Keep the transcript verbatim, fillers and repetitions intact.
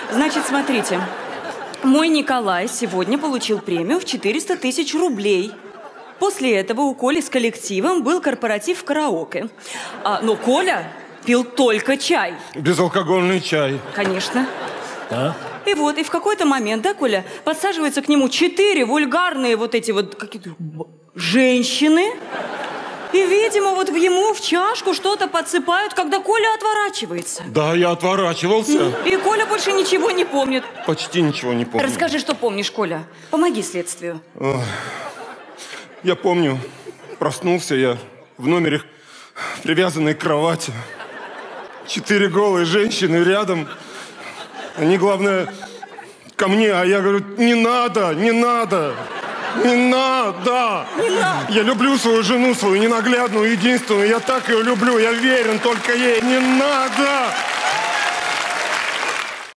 Значит, смотрите. Мой Николай сегодня получил премию в четыреста тысяч рублей. После этого у Коли с коллективом был корпоратив в караоке. А, но Коля пил только чай. Безалкогольный чай. Конечно. А? И вот, и в какой-то момент, да, Коля, подсаживается к нему четыре вульгарные вот эти вот какие-то женщины. И, видимо, вот ему в чашку что-то подсыпают, когда Коля отворачивается. Да, я отворачивался. И Коля больше ничего не помнит. Почти ничего не помню. Расскажи, что помнишь, Коля. Помоги следствию. Ох. Я помню, проснулся я в номере, привязанной к кровати. Четыре голые женщины рядом. Они, главное, ко мне, а я говорю, не надо, не надо. Не надо! Не надо! Я люблю свою жену, свою ненаглядную, единственную. Я так ее люблю, я верен только ей. Не надо!